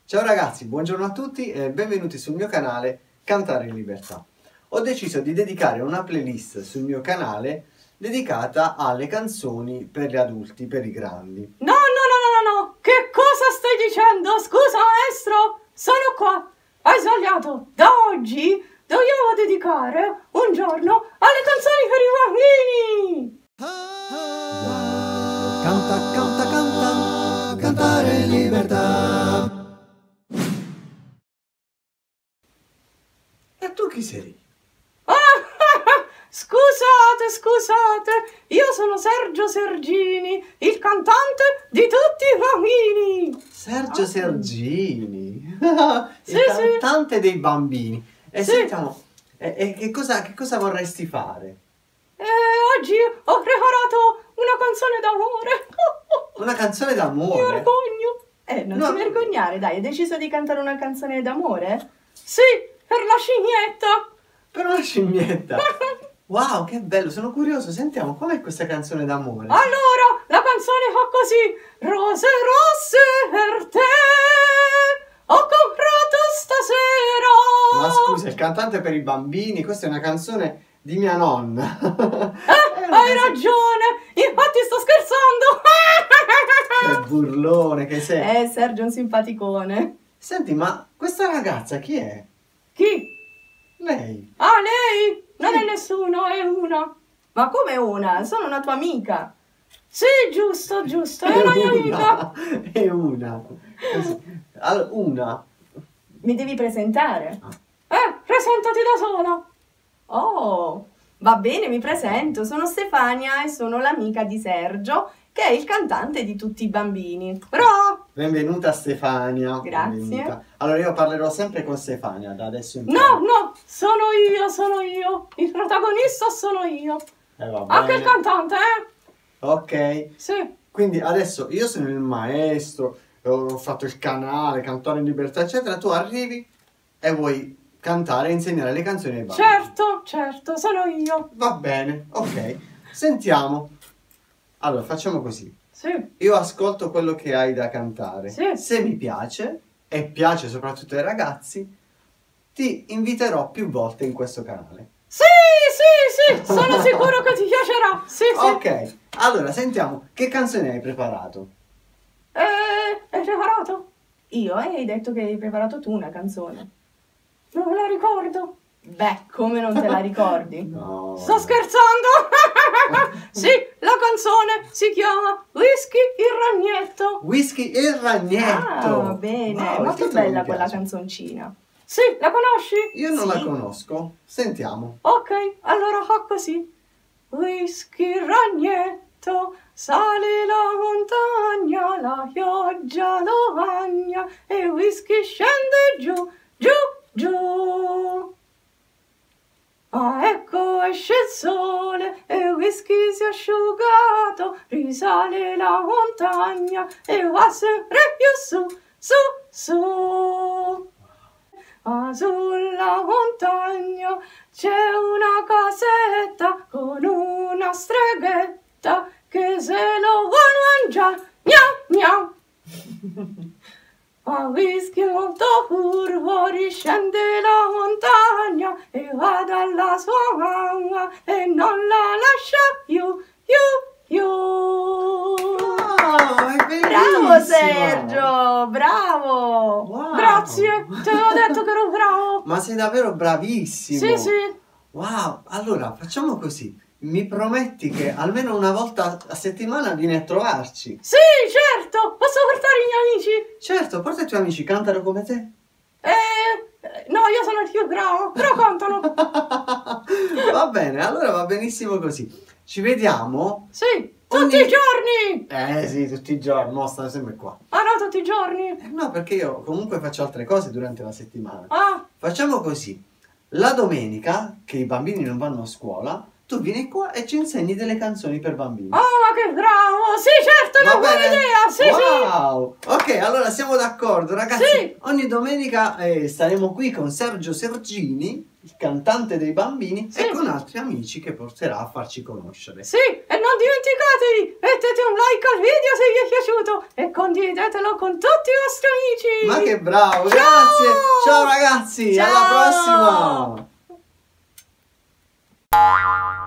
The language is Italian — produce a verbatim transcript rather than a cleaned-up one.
Ciao ragazzi, buongiorno a tutti e benvenuti sul mio canale Cantare in Libertà. Ho deciso di dedicare una playlist sul mio canale dedicata alle canzoni per gli adulti, per i grandi. No, no, no, no, no, no, che cosa stai dicendo? Scusa maestro, sono qua. Hai sbagliato. Da oggi dobbiamo dedicare un giorno alle canzoni per i bambini. Canta, canta, canta, cantare in libertà. E tu chi sei? Ah, scusate, scusate, io sono Sergio Sergini, il cantante di tutti i bambini. Sergio ah. Sergini, sì, il sì. cantante dei bambini. E sì. sentiamo, e, e che, cosa, che cosa vorresti fare? Eh, oggi ho preparato una canzone d'amore. Una canzone d'amore? Mi vergogno. Eh, non no. ti vergognare, dai, hai deciso di cantare una canzone d'amore? Sì, per la scimmietta. Per una scimmietta? Wow, che bello, sono curioso, sentiamo, com'è questa canzone d'amore? Allora, la canzone fa così. Rose rosse per te ho comprato stasera. Ma scusa, il cantante per i bambini, questa è una canzone di mia nonna. Eh, hai ragione, infatti sto scherzando. Che burlone che sei. Eh, Sergio è un simpaticone. Senti, ma questa ragazza chi è? Chi? Lei. Ah, lei? Non sì. è nessuno, è una. Ma come una? Sono una tua amica. Sì, giusto, giusto, è, è una mia una. amica. È una. Allora, una. Mi devi presentare. Eh, presentati da sola. Oh, va bene, mi presento. Sono Stefania e sono l'amica di Sergio, che è il cantante di tutti i bambini. Però... Benvenuta Stefania. Grazie. Benvenuta. Allora io parlerò sempre con Stefania da adesso in poi. No, no, sono io, sono io. Il protagonista sono io. Eh, va Anche bene. il cantante, eh? Ok. Sì. Quindi adesso io sono il maestro, ho fatto il canale, Cantare in Libertà, eccetera. Tu arrivi e vuoi cantare e insegnare le canzoni ai bambini. Certo, certo, sono io. Va bene, ok. Sentiamo. Allora, facciamo così. Sì. Io ascolto quello che hai da cantare. Sì. Se mi piace, e piace soprattutto ai ragazzi, ti inviterò più volte in questo canale. Sì, sì, sì, sono sicuro che ti piacerà. Sì, sì. Ok, allora sentiamo, che canzone hai preparato? Eh, hai preparato? Io, eh, hai detto che hai preparato tu una canzone. Non me la ricordo. Beh, come non te la ricordi? No. Sto scherzando! Sì, la canzone si chiama Whisky il ragnetto. Whisky il ragnetto! Ah, bene, Wow, è molto bella quella canzoncina. Sì, la conosci? Io non sì. la conosco. Sentiamo. Ok, allora fa così. Whisky il ragnetto, sale la montagna, la pioggia lo bagna e whisky scende giù, giù, giù. Ah, ecco esce il sole e whisky si è asciugato, risale la montagna e va sempre più su, su, su. Ah, sulla montagna c'è una casetta con una streghetta che se lo vuol mangiare, miau miau. A whisky molto furbo riscende la montagna e va dalla sua mamma e non la lascia più, più, più. Oh, è bellissimo! Bravo Sergio, bravo! Wow. Grazie, te l'avevo detto che ero bravo. Ma sei davvero bravissimo! Sì, sì. Wow, allora facciamo così. Mi prometti che almeno una volta a settimana vieni a trovarci? Sì, certo! Posso portare i miei amici? Certo, porta i tuoi amici, cantano come te. Eh, no, io sono il più bravo, però cantano. Va bene, allora va benissimo così. Ci vediamo? Sì, tutti ogni... i giorni! Eh sì, tutti i giorni, mo stanno sempre qua. Ah no, tutti i giorni? Eh, no, perché io comunque faccio altre cose durante la settimana. Ah. Facciamo così. La domenica, che i bambini non vanno a scuola, tu vieni qua e ci insegni delle canzoni per bambini. Oh, che bravo! Sì, certo, è una buona idea! Sì, wow. Sì! Ok, allora siamo d'accordo, ragazzi. Sì. Ogni domenica eh, staremo qui con Sergio Sergini, il cantante dei bambini, sì, e con altri amici che porterà a farci conoscere. Sì, e non dimenticatevi, mettete un like al video se vi è piaciuto e condividetelo con tutti i vostri amici. Ma che bravo, Ciao! grazie. Ciao ragazzi, Ciao! alla prossima.